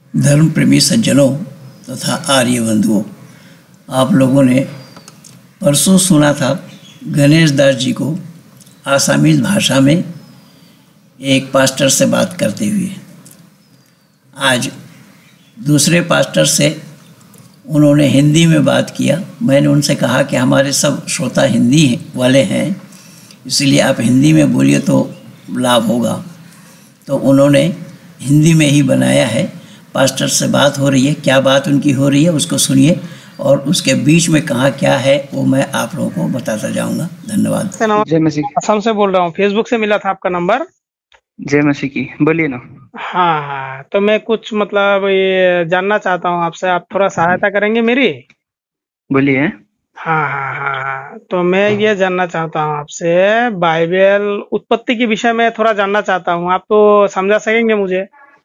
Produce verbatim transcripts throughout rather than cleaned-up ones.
धर्म प्रेमी सज्जनों तथा आर्य बंधुओं, आप लोगों ने परसों सुना था गणेश दास जी को आसामीज भाषा में एक पास्टर से बात करते हुए। आज दूसरे पास्टर से उन्होंने हिंदी में बात किया। मैंने उनसे कहा कि हमारे सब श्रोता हिंदी वाले हैं, इसलिए आप हिंदी में बोलिए तो लाभ होगा। तो उन्होंने हिंदी में ही बनाया है। पास्टर से बात हो रही है, क्या बात उनकी हो रही है उसको सुनिए, और उसके बीच में कहाँ क्या है वो मैं आप लोगों को बताता जाऊंगा। धन्यवाद। जय मसीह। असम से बोल रहा हूँ, फेसबुक से मिला था आपका नंबर। जय मसीह की, बोलिए ना। हाँ हाँ, तो मैं कुछ मतलब ये जानना चाहता हूँ आपसे, आप थोड़ा सहायता करेंगे मेरी? बोलिए। हाँ हाँ हाँ हाँ, तो मैं ये जानना चाहता हूँ आपसे, बाइबल उत्पत्ति के विषय में थोड़ा जानना चाहता हूँ। आप तो समझा सकेंगे मुझे?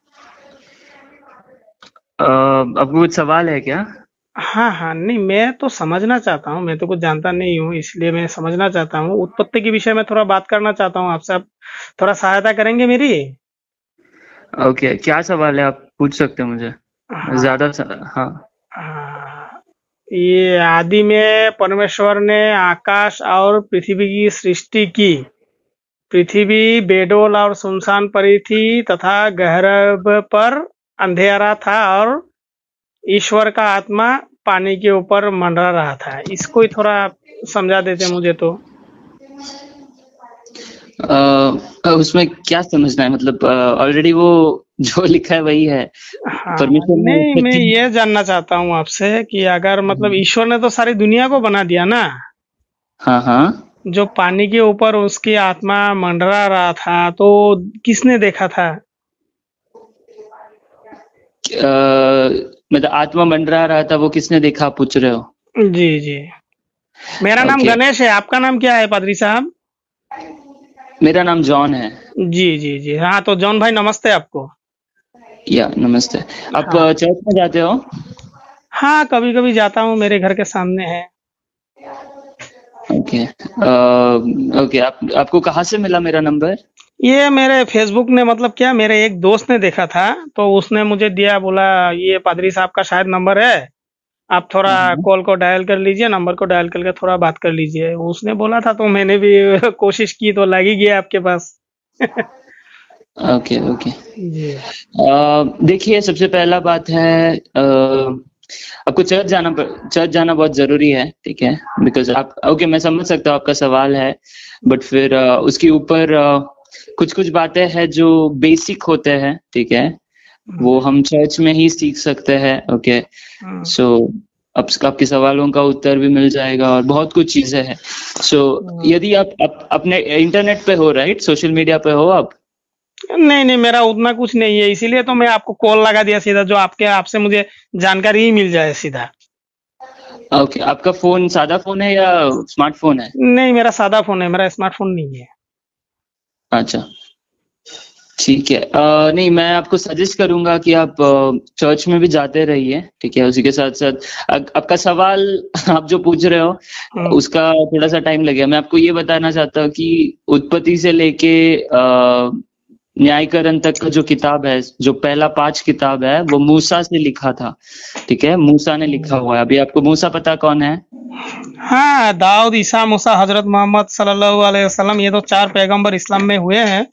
अ, आपको कुछ सवाल है क्या? हाँ हाँ, नहीं मैं तो समझना चाहता हूँ, मैं तो कुछ जानता नहीं हूँ, इसलिए मैं समझना चाहता हूँ। उत्पत्ति के विषय में थोड़ा बात करना चाहता हूँ आपसे, आप थोड़ा सहायता करेंगे मेरी? ओके, क्या सवाल है आप पूछ सकते हैं मुझे। हाँ ज्यादा स... हाँ हाँ, ये आदि में परमेश्वर ने आकाश और पृथ्वी की सृष्टि की। पृथ्वी बेडोल और सुनसान पड़ी थी तथा गहरब पर अंधेरा था और ईश्वर का आत्मा पानी के ऊपर मंडरा रहा था। इसको ही थोड़ा समझा देते मुझे तो। अ, उसमें क्या समझना है, मतलब ऑलरेडी वो जो लिखा है वही है। हाँ, परमेश्वर ने नहीं मैं उत्पत्ति- ये जानना चाहता हूँ आपसे कि अगर मतलब ईश्वर ने तो सारी दुनिया को बना दिया ना, हाँ हाँ, जो पानी के ऊपर उसकी आत्मा मंडरा रहा था, तो किसने देखा था? अ, मतलब आत्मा मंडरा रहा था, वो किसने देखा आप पूछ रहे हो? जी जी, मेरा नाम Okay. गणेश है, आपका नाम क्या है पादरी साहब? मेरा नाम जॉन है। जी जी जी, हाँ तो जॉन भाई नमस्ते आपको। या नमस्ते। आप हाँ चर्च में जाते हो? हाँ, कभी कभी जाता हूँ, मेरे घर के सामने है। ओके। ओके, आप आपको कहाँ से मिला मेरा नंबर? ये मेरे फेसबुक ने मतलब क्या, मेरे एक दोस्त ने देखा था तो उसने मुझे दिया, बोला ये पादरी साहब का शायद नंबर है, आप थोड़ा कॉल को डायल कर लीजिए, नंबर को डायल करके थोड़ा बात कर लीजिए। उसने बोला था तो मैंने भी कोशिश की तो लग ही गया आपके पास। Okay okay. जी अ, देखिए, सबसे पहला बात है, अ, आपको चर्च जाना चर्च जाना बहुत जरूरी है, ठीक है? बिकॉज आप, ओके मैं समझ सकता हूँ आपका सवाल है, बट फिर अ, उसके ऊपर कुछ कुछ बातें हैं जो बेसिक होते हैं, ठीक है? वो हम चर्च में ही सीख सकते हैं। ओके, सो अब आपके सवालों का उत्तर भी मिल जाएगा और बहुत कुछ चीजें हैं। सो so, यदि आप, आप अपने इंटरनेट पे हो, राइट, सोशल मीडिया पे हो आप? नहीं नहीं, मेरा उतना कुछ नहीं है, इसीलिए तो मैं आपको कॉल लगा दिया सीधा, जो आपके आपसे मुझे जानकारी ही मिल जाए सीधा। ओके, आपका फोन सादा फोन है या स्मार्टफोन है? नहीं, मेरा सादा फोन है, मेरा स्मार्टफोन नहीं है। अच्छा, ठीक है। आ, नहीं, मैं आपको सजेस्ट करूंगा कि आप चर्च में भी जाते रहिए, ठीक है? उसी के साथ साथ आपका सवाल आप जो पूछ रहे हो उसका थोड़ा सा टाइम लगेगा। मैं आपको ये बताना चाहता हूँ कि उत्पत्ति से लेके न्यायकरण तक का जो किताब है, जो पहला पांच किताब है, वो मूसा से लिखा था, ठीक है? मूसा ने लिखा हुआ है। अभी आपको मूसा पता कौन है? हाँ, दाऊद, ईसा, मूसा, हजरत मोहम्मद सल्लल्लाहु अलैहि वसल्लम, ये तो चार पैगंबर इस्लाम में हुए हैं।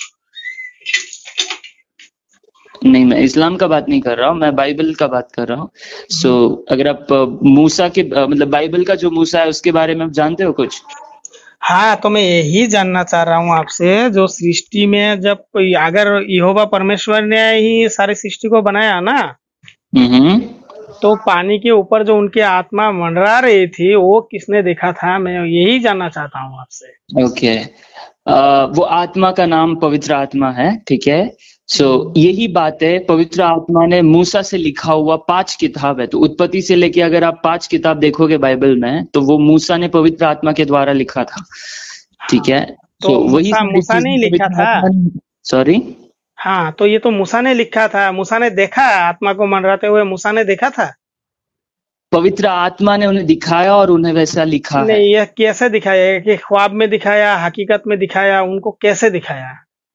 नहीं, मैं इस्लाम का बात नहीं कर रहा हूँ, मैं बाइबल का बात कर रहा हूँ। सो so, अगर आप मूसा के मतलब बाइबल का जो मूसा है उसके बारे में आप जानते हो कुछ? हाँ, तो मैं यही जानना चाह रहा हूँ आपसे, जो सृष्टि में जब कोई, अगर यहोवा परमेश्वर ने ही सारी सृष्टि को बनाया ना, हम्म, तो पानी के ऊपर जो उनकी आत्मा मंडरा रही थी, वो किसने देखा था? मैं यही जानना चाहता हूँ आपसे। ओके। वो आत्मा का नाम पवित्र आत्मा है, ठीक है? सो so, यही बात है, पवित्र आत्मा ने मूसा से लिखा हुआ पांच किताब है। तो उत्पत्ति से लेके अगर आप पांच किताब देखोगे बाइबल में, तो वो मूसा ने पवित्र आत्मा के द्वारा लिखा था, ठीक है? तो so, वही मूसा मूसा ने लिखा था? सॉरी, हाँ, तो ये तो मूसा ने लिखा था, मूसा ने देखा आत्मा को मंडराते हुए, मूसा ने देखा था? पवित्र आत्मा ने उन्हें दिखाया और उन्हें वैसा लिखा है। नहीं, यह कैसे दिखाया? कि ख्वाब में दिखाया, हकीकत में दिखाया, उनको कैसे दिखाया?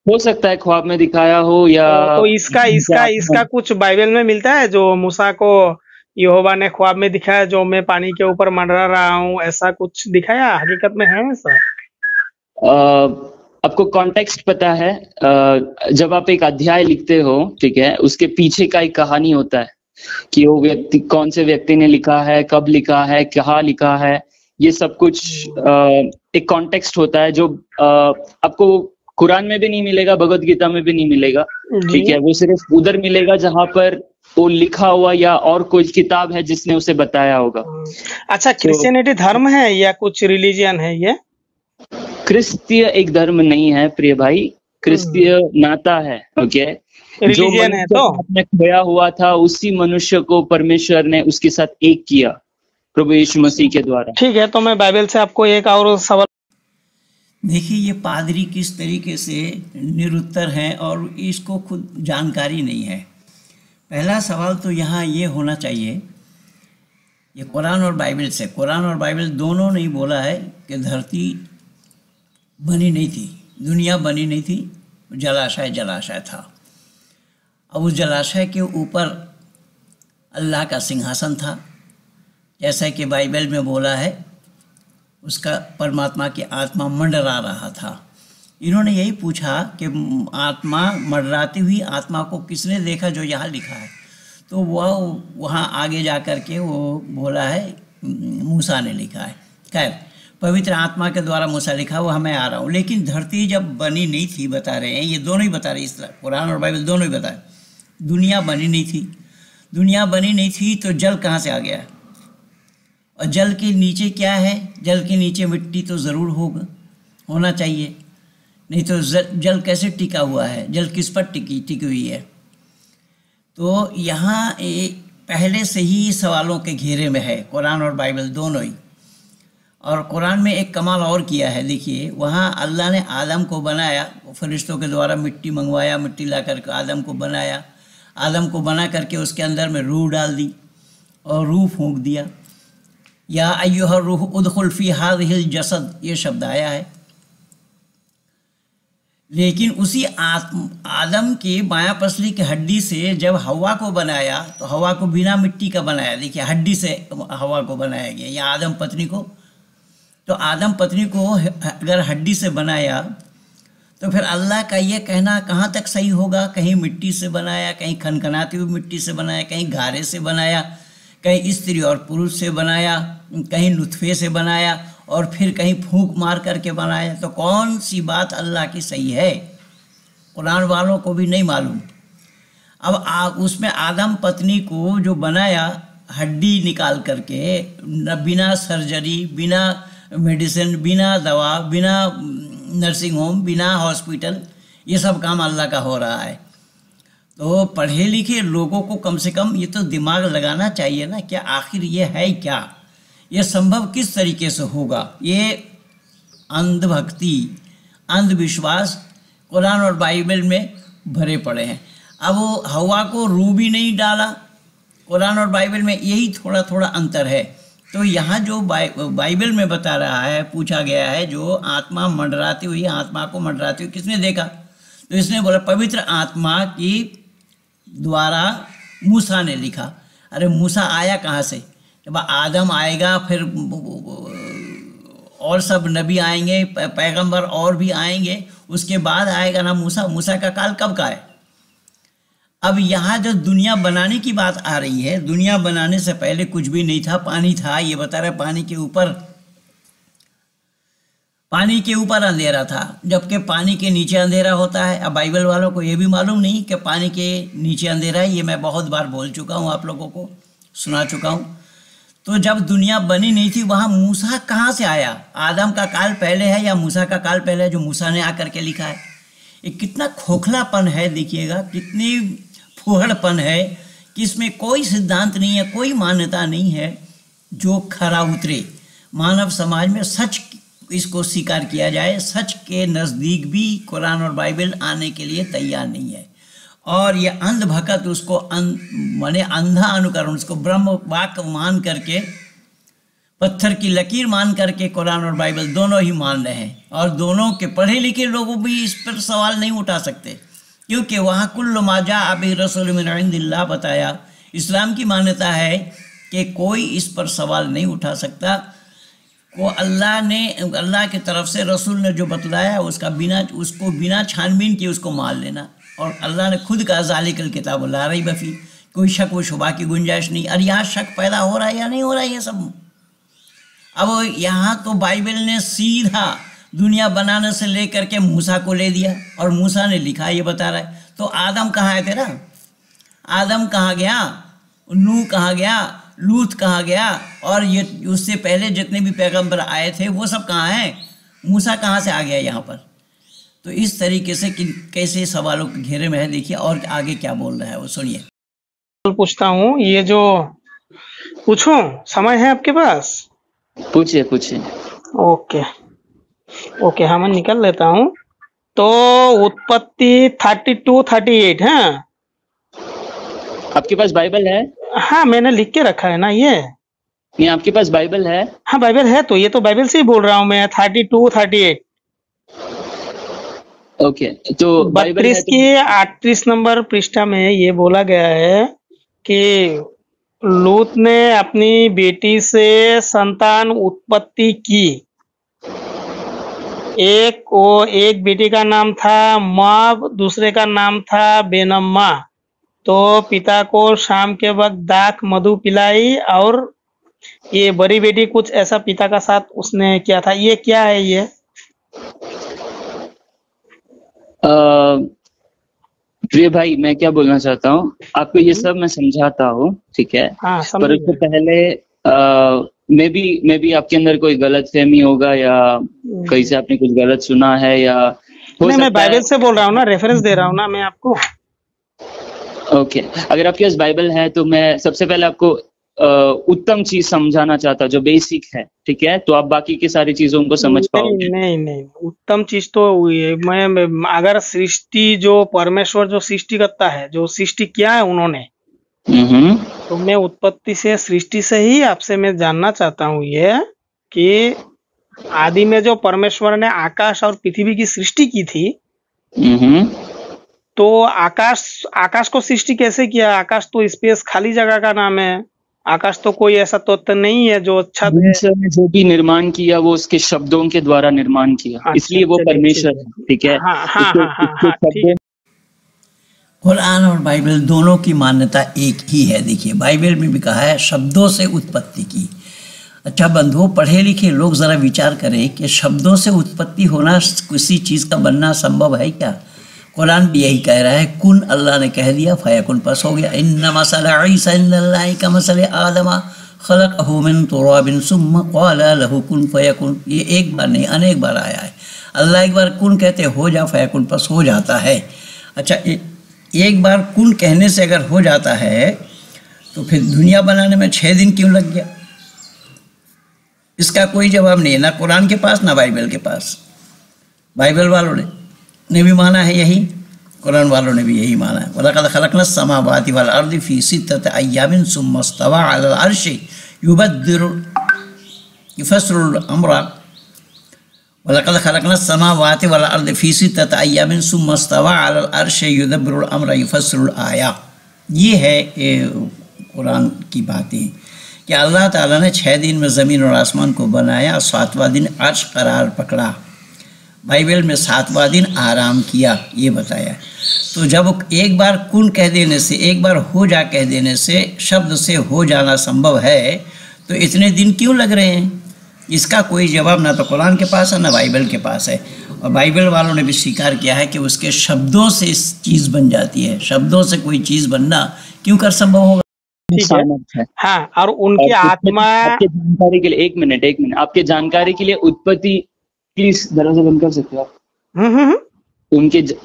हो सकता है ख्वाब में दिखाया हो या तो, तो इसका इसका इसका कुछ बाइबल में मिलता है जो मूसा को यहोवा ने ख्वाब में दिखाया, जो मैं पानी के ऊपर मंडरा रहा हूँ, ऐसा कुछ दिखाया हकीकत में है ऐसा? अ, आपको कॉन्टेक्स्ट पता है? अ, जब आप एक अध्याय लिखते हो, ठीक है, उसके पीछे का एक कहानी होता है कि वो व्यक्ति कौन से व्यक्ति ने लिखा है, कब लिखा है, कहाँ लिखा है, ये सब कुछ आ, एक कॉन्टेक्स्ट होता है जो आ, आपको कुरान में भी नहीं मिलेगा, भगवत गीता में भी नहीं मिलेगा, ठीक है। वो सिर्फ उधर मिलेगा जहां पर वो लिखा हुआ या और कोई किताब है जिसने उसे बताया होगा। अच्छा, क्रिश्चियनिटी धर्म है या कुछ रिलीजियन है ये? क्रिस्तीय एक धर्म नहीं है प्रिय भाई, क्रिस्तीय नाता है, ओके। जो रिलीजियन है तो मनुष्य खोया हुआ था उसी मनुष्य को परमेश्वर ने उसके साथ एक किया प्रभु यीशु मसीह के द्वारा। ठीक है, तो मैं बाइबल से आपको एक और सवाल। देखिए, ये पादरी किस तरीके से निरुत्तर हैं और इसको खुद जानकारी नहीं है। पहला सवाल तो यहाँ ये होना चाहिए, ये कुरान और बाइबल से, कुरान और बाइबल दोनों ने बोला है कि धरती बनी नहीं थी, दुनिया बनी नहीं थी, जलाशय जलाशय था। अब उस जलाशय के ऊपर अल्लाह का सिंहासन था, जैसा कि बाइबल में बोला है, उसका परमात्मा की आत्मा मंडरा रहा था। इन्होंने यही पूछा कि आत्मा मंडराती हुई आत्मा को किसने देखा, जो यहाँ लिखा है। तो वह वहाँ आगे जा कर के वो बोला है मूसा ने लिखा है। खैर, पवित्र आत्मा के द्वारा मूसा लिखा, वो हमें आ रहा हूँ। लेकिन धरती जब बनी नहीं थी, बता रहे हैं, ये दोनों ही बता रहे, इस कुरान और बाइबल दोनों ही बता रहे, दुनिया बनी नहीं थी। दुनिया बनी नहीं थी तो जल कहाँ से आ गया? और जल के नीचे क्या है? जल के नीचे मिट्टी तो ज़रूर होगा, होना चाहिए, नहीं तो जल कैसे टिका हुआ है? जल किस पर टिकी टिकी हुई है? तो यहाँ एक पहले से ही सवालों के घेरे में है कुरान और बाइबल दोनों ही। और कुरान में एक कमाल और किया है, देखिए, वहाँ अल्लाह ने आदम को बनाया, फरिश्तों के द्वारा मिट्टी मंगवाया, मिट्टी ला करके आदम को बनाया, आदम को बना करके उसके अंदर में रूह डाल दी और रूह फूंक दिया। या अय्युहर रूह उदखुल फी हाज़िहिल जसद, ये शब्द आया है। लेकिन उसी आत्म आदम के बायां पसली की हड्डी से जब हवा को बनाया, तो हवा को बिना मिट्टी का बनाया। देखिए, हड्डी से हवा को बनाया गया, या आदम पत्नी को। तो आदम पत्नी को अगर हड्डी से बनाया, तो फिर अल्लाह का ये कहना कहाँ तक सही होगा? कहीं मिट्टी से बनाया, कहीं खनखनाती हुई मिट्टी से बनाया, कहीं गारे से बनाया, कहीं स्त्री और पुरुष से बनाया, कहीं नुतफे से बनाया, और फिर कहीं फूंक मार करके बनाया। तो कौन सी बात अल्लाह की सही है? कुरान वालों को भी नहीं मालूम। अब आ, उसमें आदम पत्नी को जो बनाया हड्डी निकाल करके, न बिना सर्जरी, बिना मेडिसिन, बिना दवा, बिना नर्सिंग होम, बिना हॉस्पिटल, ये सब काम अल्लाह का हो रहा है। तो पढ़े लिखे लोगों को कम से कम ये तो दिमाग लगाना चाहिए ना, क्या आखिर ये है क्या? ये संभव किस तरीके से होगा? ये अंधभक्ति, अंधविश्वास कुरान और बाइबल में भरे पड़े हैं। अब वो हवा को रूह भी नहीं डाला कुरान और बाइबल में, यही थोड़ा थोड़ा अंतर है। तो यहाँ जो बाइ बाइबल में बता रहा है, पूछा गया है, जो आत्मा मंडराती हुई, आत्मा को मंडराती हुई किसने देखा? तो इसने बोला पवित्र आत्मा की द्वारा मूसा ने लिखा। अरे मूसा आया कहाँ से? जब आदम आएगा, फिर और सब नबी आएंगे, पैगंबर और भी आएंगे, उसके बाद आएगा ना मूसा। मूसा का काल कब का है? अब यहाँ जो दुनिया बनाने की बात आ रही है, दुनिया बनाने से पहले कुछ भी नहीं था, पानी था। ये बता रहे पानी के ऊपर पानी के ऊपर अंधेरा था, जबकि पानी के नीचे अंधेरा होता है। अब बाइबल वालों को ये भी मालूम नहीं कि पानी के नीचे अंधेरा है। ये मैं बहुत बार बोल चुका हूँ, आप लोगों को सुना चुका हूँ। तो जब दुनिया बनी नहीं थी, वहाँ मूसा कहाँ से आया? आदम का काल पहले है या मूसा का काल पहले है, जो मूसा ने आकर के लिखा है? ये कितना खोखलापन है, देखिएगा, कितनी फुहड़पन है कि इसमें कोई सिद्धांत नहीं है, कोई मान्यता नहीं है जो खरा उतरे। मानव समाज में सच इसको स्वीकार किया जाए, सच के नज़दीक भी कुरान और बाइबल आने के लिए तैयार नहीं है। और ये अंध भगत उसको अं, माने अंधा अनुकरण, उसको ब्रह्म वाक्य मान करके पत्थर की लकीर मान करके कुरान और बाइबल दोनों ही मान रहे हैं, और दोनों के पढ़े लिखे लोग भी इस पर सवाल नहीं उठा सकते, क्योंकि वहाँ कुल्लु मा जाअ बिही रसूलुम मिन इंदिल्लाह बताया। इस्लाम की मान्यता है कि कोई इस पर सवाल नहीं उठा सकता। वो अल्लाह ने अल्लाह की तरफ से रसूल ने जो बतलाया उसका बिना उसको बिना छानबीन किए उसको मान लेना। और अल्लाह ने खुद कहा ज़ालिकल किताब ला रैब फीह, कोई शक व शुबा की गुंजाइश नहीं। और यहाँ शक पैदा हो रहा है या नहीं हो रहा है ये सब। अब यहाँ तो बाइबल ने सीधा दुनिया बनाने से लेकर के मूसा को ले दिया, और मूसा ने लिखा ये बता रहा है। तो आदम कहाँ है तेरा? आदम कहाँ गया? नूह कहाँ गया? लूत कहाँ गया? और ये उससे पहले जितने भी पैगंबर आए थे वो सब कहाँ हैं? मूसा कहाँ से आ गया यहाँ पर? तो इस तरीके से कि कैसे सवालों के घेरे में है। देखिए और आगे क्या बोल रहा है वो सुनिए। पूछता हूँ, ये जो पूछूं, समय है आपके पास? पूछिए पूछिए। ओके ओके, हाँ मैं निकल लेता हूँ। तो उत्पत्ति थर्टी टू थर्टी एट है। आपके पास बाइबल है? हाँ मैंने लिख के रखा है ना ये। नहीं, आपके पास बाइबल है? हाँ बाइबल है, तो ये तो बाइबल से ही बोल रहा हूँ मैं। Thirty two thirty eight. Okay, तो बाइबल है बत्तीस तो... की अड़तीस नंबर पृष्ठा में ये बोला गया है कि लूत ने अपनी बेटी से संतान उत्पत्ति की। एक वो एक बेटी का नाम था माब, दूसरे का नाम था बेनम्मा। तो पिता को शाम के वक्त दाख मधु पिलाई, और ये बड़ी बेटी कुछ ऐसा पिता का साथ उसने किया था। ये क्या है ये? प्रिय भाई, मैं क्या बोलना चाहता हूँ आपको, ये सब मैं समझाता हूँ, ठीक है? हाँ, पर उससे पहले मे भी मे भी आपके अंदर कोई गलत फहमी होगा, या कहीं से आपने कुछ गलत सुना है, या हो नहीं, मैं बाइबल है... से बोल रहा हूँ ना, रेफरेंस दे रहा हूँ ना मैं आपको। Okay okay. अगर आपके पास बाइबल है तो मैं सबसे पहले आपको उत्तम चीज समझाना चाहता, जो बेसिक है, ठीक है? तो आप बाकी की सारी चीजों को समझ पाओगे। नहीं नहीं नहीं, उत्तम चीज तो मैं, मैं अगर सृष्टि जो परमेश्वर जो सृष्टि करता है, जो सृष्टि किया है उन्होंने, तो मैं उत्पत्ति से सृष्टि से ही आपसे मैं जानना चाहता हूँ ये कि आदि में जो परमेश्वर ने आकाश और पृथ्वी की सृष्टि की थी, तो आकाश आकाश को सृष्टि कैसे किया? आकाश तो स्पेस खाली जगह का नाम है। आकाश तो कोई ऐसा तत्व नहीं है जो अच्छा ने जो भी निर्माण किया वो उसके शब्दों के द्वारा निर्माण किया। अच्छा, इसलिए वो परमेश्वर है, ठीक है? हाँ, हाँ, हाँ, हाँ, हाँ, ठीक। कुरान और बाइबल दोनों की मान्यता एक ही है। देखिए बाइबल में भी कहा है शब्दों से उत्पत्ति की। अच्छा बंधुओं, पढ़े लिखे लोग जरा विचार करें कि शब्दों से उत्पत्ति होना, किसी चीज का बनना संभव है क्या? कुरान भी यही कह रहा है, कुन, अल्लाह ने कह दिया फयकुन, बस हो गया। इन्ना मसला ईसा इन्नल्लाहि का मसले आदमा खलक़हु मिन तुराबिन सुम्मा क़ाला लहु कुन फयकुन। ये एक बार नहीं अनेक बार आया है। अल्लाह एक बार कुन कहते हो जा फयकुन, बस हो जाता है। अच्छा ए, एक बार कुन कहने से अगर हो जाता है तो फिर दुनिया बनाने में छः दिन क्यों लग गया? इसका कोई जवाब नहीं है, ना कुरान के पास ना बाइबल के पास। बाइबल वालों ने ने भी माना है यही, कुरान वालों ने भी यही माना है। वलक़द ख़लक़नस समावाति वल अर्ज़ फ़ी सित्तति अय्यामिन सुम्मा इस्तवा अलल अर्शि युबद्दिरु युफ़स्सिरुल अम्रा। वलक़द ख़लक़नस समावाति वल अर्ज़ फ़ी सित्तति अय्यामिन सुम्मा इस्तवा अलल अर्शि युदब्बिरुल अम्रा युफ़स्सिरुल आयात। ये है कुरान की बातें कि अल्लाह ताला ने छः दिन में ज़मीन और आसमान को बनाया और सातवां दिन अर्श करार पकड़ा। बाइबल में सातवां दिन आराम किया, ये बताया। तो जब एक बार कुन कह देने से, एक बार हो जा कह देने से, शब्द से हो जाना संभव है, तो इतने दिन क्यों लग रहे हैं? इसका कोई जवाब ना तो कुरान के पास है ना बाइबल के पास है। और बाइबल वालों ने भी स्वीकार किया है कि उसके शब्दों से इस चीज़ बन जाती है। शब्दों से कोई चीज़ बनना क्यों कर संभव होगा? ठीक है। हाँ, और उनकी आत्मा, आपके जानकारी के लिए एक मिनट एक मिनट आपके जानकारी के लिए उत्पत्ति, प्लीज दरवाजा बंद कर सकते हो आप? हम्म हम्म उनके ज...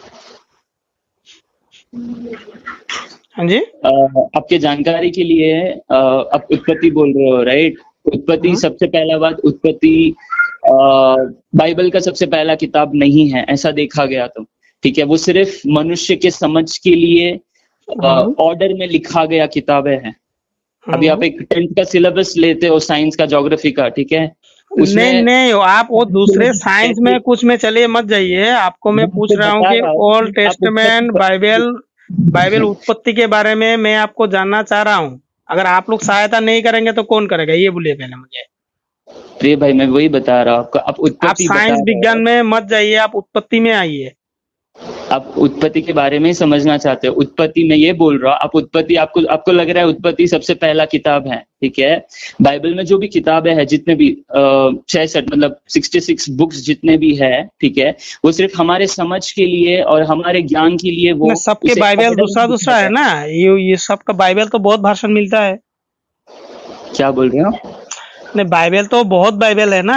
हाँ जी, आ, आपके जानकारी के लिए आ, आप उत्पत्ति बोल रहे हो, राइट? उत्पत्ति, सबसे पहला बात, उत्पत्ति बाइबल का सबसे पहला किताब नहीं है, ऐसा देखा गया तो, ठीक है? वो सिर्फ मनुष्य के समझ के लिए ऑर्डर में लिखा गया किताबें हैं, अभी आप एक टेंथ का सिलेबस लेते हो, साइंस का, ज्योग्राफी का, ठीक है, नहीं नहीं, आप वो दूसरे साइंस में कुछ में चलिए मत जाइए। आपको मैं पूछ रहा हूँ कि ओल्ड टेस्टमेंट, बाइबल, बाइबल उत्पत्ति के बारे में मैं आपको जानना चाह रहा हूँ। अगर आप लोग सहायता नहीं करेंगे तो कौन करेगा, ये बोलिए पहले मुझे। प्रिय भाई, मैं वही बता रहा हूँ आपको। आप आप उत्पत्ति साइंस बता रहे विज्ञान में मत जाइए, आप उत्पत्ति में आइए। आप उत्पत्ति के बारे में ही समझना चाहते हो। उत्पत्ति में ये बोल रहा हूँ, आप उत्पत्ति, आपको आपको लग रहा है उत्पत्ति सबसे पहला किताब है, ठीक है। बाइबल में जो भी किताबें हैं, जितने भी छियासठ मतलब छियासठ बुक्स जितने भी है, ठीक है, वो सिर्फ हमारे समझ के लिए और हमारे ज्ञान के लिए, वो सबके बाइबल दूसरा दूसरा है ना, ये ये सबका बाइबल तो बहुत भाषण मिलता है। क्या बोल रहे हो? नहीं, बाइबल तो बहुत बाइबल है ना,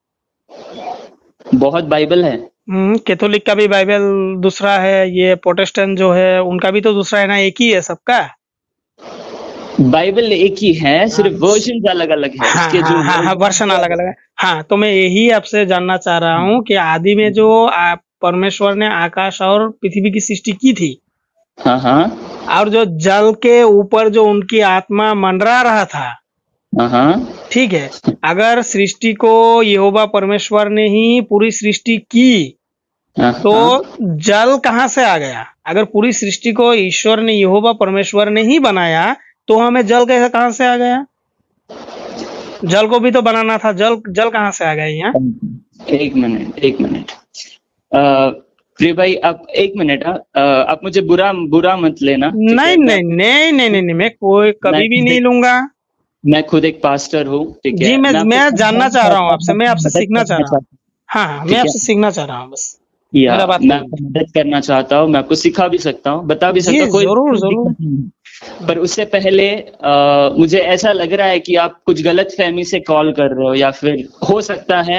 बहुत बाइबल है। हम्म, कैथोलिक का भी बाइबल दूसरा है, ये प्रोटेस्टेंट जो है उनका भी तो दूसरा है ना, एक ही है सबका। बाइबल एक ही है, सिर्फ वर्जन अलग अलग है। हाँ, इसके जो हाँ, हाँ, वर्षन अलग अलग है। हाँ, तो मैं यही आपसे जानना चाह रहा हूँ कि आदि में जो आप परमेश्वर ने आकाश और पृथ्वी की सृष्टि की थी, हाँ हाँ, और जो जल के ऊपर जो उनकी आत्मा मंडरा रहा था, हाँ, ठीक है, अगर सृष्टि को यहोवा परमेश्वर ने ही पूरी सृष्टि की, तो जल कहाँ से आ गया? अगर पूरी सृष्टि को ईश्वर ने, यहोवा परमेश्वर ने ही बनाया, तो हमें जल कैसे, कहाँ से आ गया? जल को भी तो बनाना था, जल जल कहाँ से आ गया यहाँ? एक मिनट एक मिनट प्रिय भाई, आप एक मिनट, आप मुझे बुरा बुरा मत लेना। नहीं नहीं नहीं नहीं नहीं, मैं कोई कभी भी नहीं लूंगा। मैं खुद एक पास्टर हूँ, ठीक है जी, मैं मैं जानना चाह रहा हूँ आपसे, मैं आपसे सीखना चाह रहा हूँ। हाँ, मैं आपसे सीखना चाह रहा हूँ बस। या मैं मदद करना चाहता हूँ, मैं आपको सिखा भी सकता हूँ, बता भी सकता हूँ, कोई जरूर जरूर। पर उससे पहले आ, मुझे ऐसा लग रहा है कि आप कुछ गलत फहमी से कॉल कर रहे हो, या फिर हो सकता है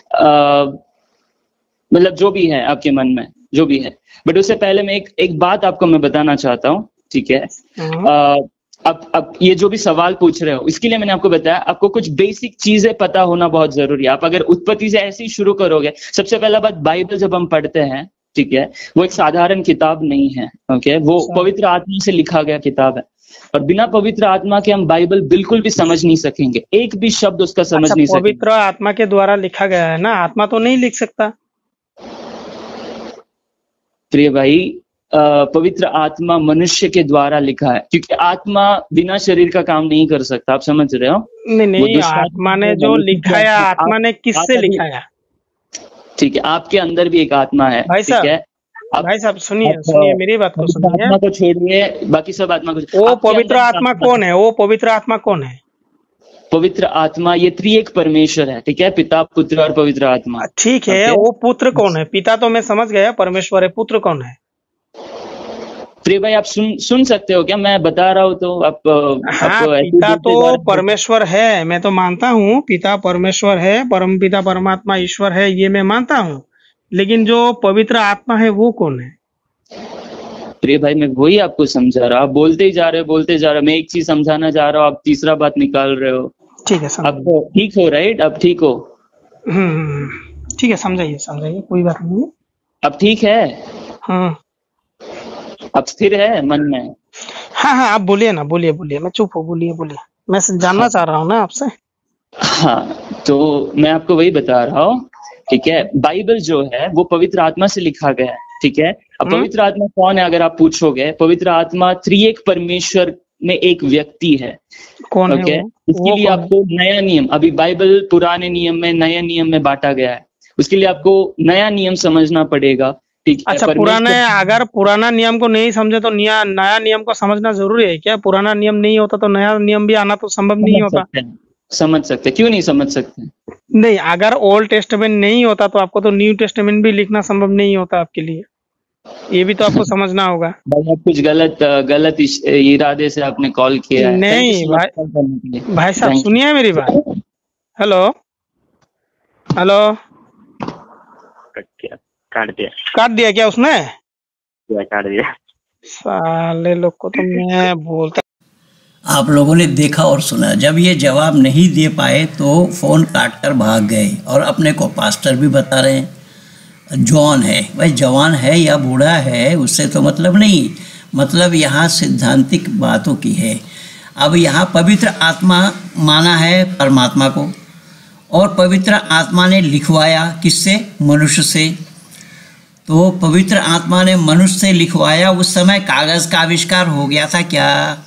मतलब जो भी है आपके मन में, जो भी है। बट उससे पहले मैं एक एक बात आपको मैं बताना चाहता हूँ, ठीक है। आ, अब अब ये जो भी सवाल पूछ रहे हो, इसके लिए मैंने आपको बताया, आपको कुछ बेसिक चीजें पता होना बहुत जरूरी है। आप अगर उत्पत्ति से ऐसे ही शुरू करोगे, सबसे पहला बात, बाइबल जब हम पढ़ते हैं, ठीक है, वो एक साधारण किताब नहीं है, ओके, वो पवित्र आत्मा से लिखा गया किताब है, और बिना पवित्र आत्मा के हम बाइबल बिल्कुल भी समझ नहीं सकेंगे, एक भी शब्द उसका समझ अच्छा, नहीं सकेंगे। पवित्र आत्मा के द्वारा लिखा गया है ना, आत्मा तो नहीं लिख सकता। प्रिय भाई, पवित्र आत्मा मनुष्य के द्वारा लिखा है, क्योंकि आत्मा बिना शरीर का काम नहीं कर सकता, आप समझ रहे हो? नहीं नहीं, आत्मा ने जो लिखाया, आत्मा ने किससे लिखाया? ठीक है, आपके अंदर भी एक आत्मा है, ठीक है। भाई साहब सुनिए सुनिए मेरी बात को सुनिए। आत्मा को छोड़िए, बाकी सब आत्मा को। वो पवित्र आत्मा कौन है? वो पवित्र आत्मा कौन है? पवित्र आत्मा ये त्रिएक परमेश्वर है, ठीक है, पिता, पुत्र और पवित्र आत्मा। ठीक है, वो पुत्र कौन है? पिता तो मैं समझ गया, परमेश्वर है, पुत्र कौन है? प्रिय भाई, आप सुन सुन सकते हो क्या? मैं बता रहा हूँ तो आप। हाँ, आप पिता तो परमेश्वर है, मैं तो मानता हूँ, पिता परमेश्वर है, परम पिता परमात्मा ईश्वर है, ये मैं मानता हूँ, लेकिन जो पवित्र आत्मा है वो कौन है? प्रिय भाई, मैं वही आपको समझा रहा हूँ, आप बोलते ही जा रहे हो बोलते जा रहे हो, मैं एक चीज समझाना चाह रहा हूँ, आप तीसरा बात निकाल रहे हो। ठीक है, आपको ठीक हो, राइट? आप ठीक हो? हम्म, ठीक है, समझाइए समझाइए, कोई बात नहीं है। अब ठीक है? हाँ, अब स्थिर है मन में? हाँ हाँ, आप बोलिए ना, बोलिए बोलिए, मैं चुप हूँ, बोलिए बोलिए, मैं जानना हाँ। चाह रहा हूँ ना आपसे। हाँ, तो मैं आपको वही बता रहा हूँ, ठीक है। बाइबल जो है वो पवित्र आत्मा से लिखा गया है, ठीक है। अब पवित्र आत्मा कौन है अगर आप पूछोगे? पवित्र आत्मा त्रिएक परमेश्वर में एक व्यक्ति है। कौन okay? है वो? इसके लिए आपको नया नियम, अभी बाइबल पुराने नियम में नया नियम में बांटा गया है, उसके लिए आपको नया नियम समझना पड़ेगा, ठीक है। अच्छा, पुराने, अगर पुराना नियम को नहीं समझे तो नया नया नियम को समझना जरूरी है क्या? पुराना नियम नहीं होता तो नया नियम भी आना तो संभव नहीं होता। समझ सकते, क्यों नहीं समझ सकते? नहीं, अगर ओल्ड टेस्टामेंट नहीं होता तो आपको तो न्यू टेस्टामेंट भी लिखना संभव नहीं होता आपके लिए, ये भी तो आपको समझना होगा। भाई, आप कुछ गलत गलत इरादे से आपने कॉल किया है। नहीं भाई, भाई साहब सुनिए मेरी बात। हेलो हेलो, काट दिया काट दिया क्या उसने? काट दिया। साले लोग को तो मैं बोलता। आप लोगों ने देखा और सुना, जब ये जवाब नहीं दे पाए तो फ़ोन काट कर भाग गए, और अपने को पास्टर भी बता रहे हैं। जवान है भाई, जवान है या बूढ़ा है उससे तो मतलब नहीं, मतलब यहाँ सिद्धांतिक बातों की है। अब यहाँ पवित्र आत्मा माना है परमात्मा को, और पवित्र आत्मा ने लिखवाया किससे? मनुष्य से। तो पवित्र आत्मा ने मनुष्य से लिखवाया, उस समय कागज़ का आविष्कार हो गया था क्या?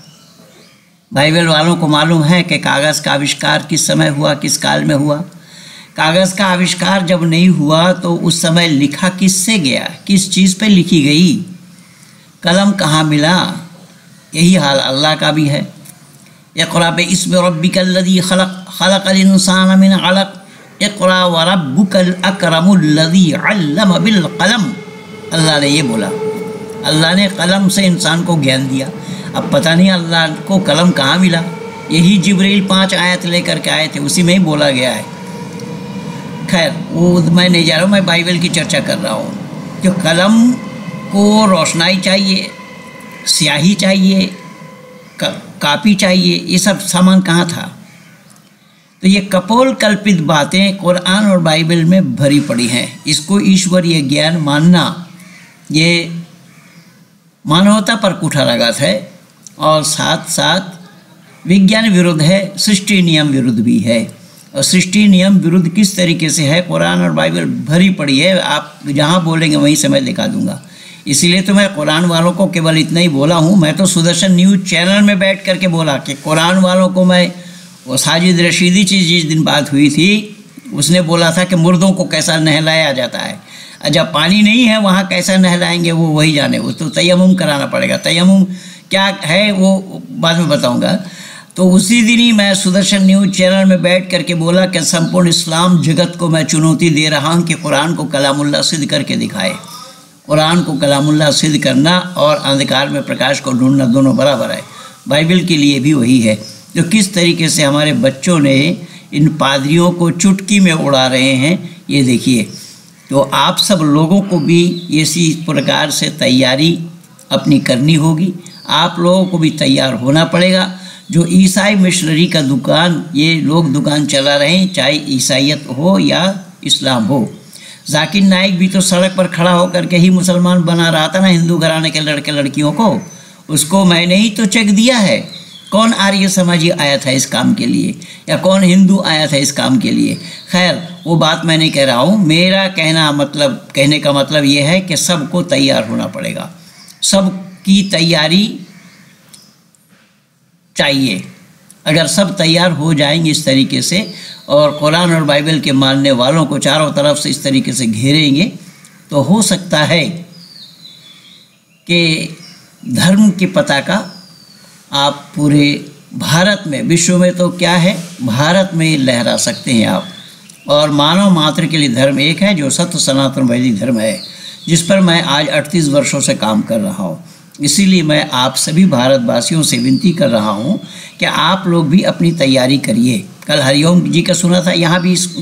बाइबल वालों को मालूम है कि कागज़ का आविष्कार किस समय हुआ, किस काल में हुआ? कागज़ का आविष्कार जब नहीं हुआ तो उस समय लिखा किससे गया, किस चीज़ पे लिखी गई? कलम कहाँ मिला? यही हाल अल्लाह का भी है। इक़रा बिस्मि रब्बिकल्लज़ी खलक़ खलक़ल इंसान मिन अलक़ इक़रा व रब्बुकल अकरमुल्लज़ी अल्लम बिल क़लम। अल्लाह ने ये बोला, अल्लाह ने कलम से इंसान को ज्ञान दिया। अब पता नहीं अल्लाह को कलम कहाँ मिला। यही जिब्रील पांच आयत लेकर के आए थे, उसी में ही बोला गया है। खैर वो मैं नहीं जा रहा हूँ, मैं बाइबल की चर्चा कर रहा हूँ कि कलम को रोशनाई चाहिए, स्याही चाहिए, कापी चाहिए, ये सब सामान कहाँ था? तो ये कपोल कल्पित बातें कुरान और बाइबल में भरी पड़ी हैं। इसको ईश्वरीय ज्ञान मानना ये मानवता पर कुठाराघात है और साथ साथ विज्ञान विरुद्ध है, सृष्टि नियम विरुद्ध भी है। और सृष्टि नियम विरुद्ध किस तरीके से है, कुरान और बाइबल भरी पड़ी है। आप जहाँ बोलेंगे वहीं से मैं दिखा दूंगा। इसीलिए तो मैं कुरान वालों को केवल इतना ही बोला हूँ। मैं तो सुदर्शन न्यूज़ चैनल में बैठ करके बोला कि कुरान वालों को मैं, वो साजिद रशीदी चीज़ जिस दिन बात हुई थी उसने बोला था कि मुर्दों को कैसा नहलाया जाता है, जब पानी नहीं है वहाँ कैसा नहलाएंगे वो वही जाने। वो तो तयम्मुम कराना पड़ेगा। तयम्मुम क्या है वो बाद में बताऊँगा। तो उसी दिन ही मैं सुदर्शन न्यूज़ चैनल में बैठ करके बोला कि संपूर्ण इस्लाम जगत को मैं चुनौती दे रहा हूँ कि कुरान को कलामुल्लाह सिद्ध करके दिखाए। कुरान को कलामुल्लाह सिद्ध करना और अंधकार में प्रकाश को ढूंढना दोनों बराबर है। बाइबल के लिए भी वही है। तो किस तरीके से हमारे बच्चों ने इन पादरियों को चुटकी में उड़ा रहे हैं ये देखिए। तो आप सब लोगों को भी इसी प्रकार से तैयारी अपनी करनी होगी। आप लोगों को भी तैयार होना पड़ेगा। जो ईसाई मिशनरी का दुकान ये लोग दुकान चला रहे हैं, चाहे ईसाइयत हो या इस्लाम हो। जाकिर नाइक भी तो सड़क पर खड़ा होकर के ही मुसलमान बना रहा था ना हिंदू घराने के लड़के लड़कियों को। उसको मैंने ही तो चेक दिया है। कौन आर्य समाजी आया था इस काम के लिए, या कौन हिंदू आया था इस काम के लिए? खैर वो बात मैं नहीं कह रहा हूँ। मेरा कहना मतलब कहने का मतलब ये है कि सबको तैयार होना पड़ेगा। सबकी तैयारी चाहिए। अगर सब तैयार हो जाएंगे इस तरीके से और कुरान और बाइबल के मानने वालों को चारों तरफ से इस तरीके से घेरेंगे तो हो सकता है कि धर्म की पताका आप पूरे भारत में, विश्व में तो क्या है, भारत में लहरा सकते हैं आप। और मानव मात्र के लिए धर्म एक है जो सत्य सनातन वैदिक धर्म है, जिस पर मैं आज अड़तीस वर्षों से काम कर रहा हूँ। इसीलिए मैं आप सभी भारतवासियों से विनती कर रहा हूँ कि आप लोग भी अपनी तैयारी करिए। कल हरिओम जी का सुना था, यहाँ भी इस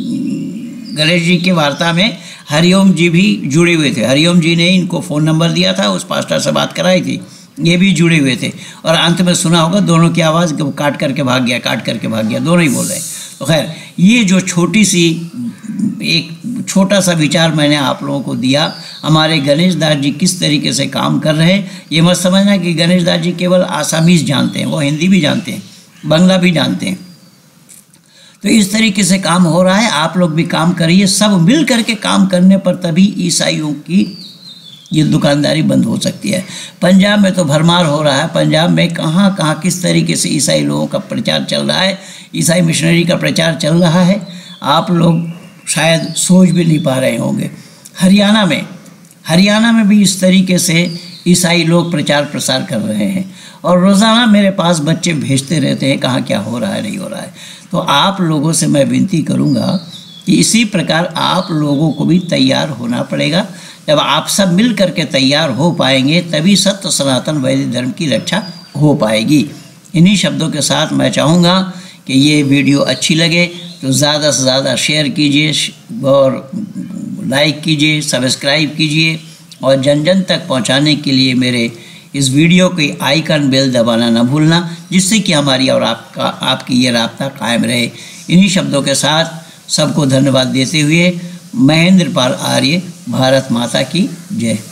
गणेश जी की वार्ता में हरिओम जी भी जुड़े हुए थे। हरिओम जी ने इनको फ़ोन नंबर दिया था, उस पास्टर से बात कराई थी, ये भी जुड़े हुए थे। और अंत में सुना होगा दोनों की आवाज़ काट करके भाग गया, काट करके भाग गया, दोनों ही बोल रहे हैं। तो खैर ये जो छोटी सी एक छोटा सा विचार मैंने आप लोगों को दिया। हमारे गणेश दास जी किस तरीके से काम कर रहे हैं, ये मत समझना कि गणेश दास जी केवल आसामीज़ जानते हैं, वो हिंदी भी जानते हैं, बांग्ला भी जानते हैं। तो इस तरीके से काम हो रहा है। आप लोग भी काम करिए। सब मिल करके काम करने पर तभी ईसाइयों की ये दुकानदारी बंद हो सकती है। पंजाब में तो भरमार हो रहा है। पंजाब में कहाँ कहाँ किस तरीके से ईसाई लोगों का प्रचार चल रहा है, ईसाई मिशनरी का प्रचार चल रहा है, आप लोग शायद सोच भी नहीं पा रहे होंगे। हरियाणा में हरियाणा में भी इस तरीके से ईसाई लोग प्रचार प्रसार कर रहे हैं और रोज़ाना मेरे पास बच्चे भेजते रहते हैं कहाँ क्या हो रहा है, नहीं हो रहा है। तो आप लोगों से मैं विनती करूँगा कि इसी प्रकार आप लोगों को भी तैयार होना पड़ेगा। जब आप सब मिल करके तैयार हो पाएंगे तभी सत्य सनातन वैदिक धर्म की रक्षा हो पाएगी। इन्हीं शब्दों के साथ मैं चाहूँगा कि ये वीडियो अच्छी लगे तो ज़्यादा से ज़्यादा शेयर कीजिए और लाइक कीजिए, सब्सक्राइब कीजिए और जन जन तक पहुंचाने के लिए मेरे इस वीडियो के आइकन बेल दबाना न भूलना, जिससे कि हमारी और आपका आपकी ये राब्ता कायम रहे। इन्हीं शब्दों के साथ सबको धन्यवाद देते हुए महेंद्र पाल आर्य, भारत माता की जय।